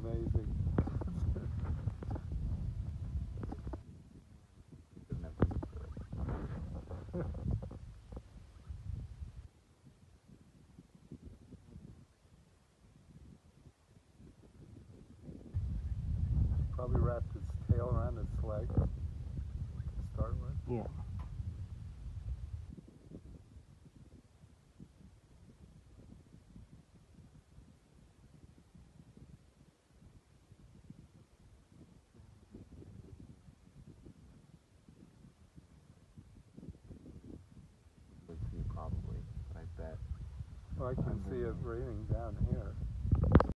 amazing. Probably wrapped its tail around its leg to start with. Yeah. Probably, I bet. Well, I can see it raining down here.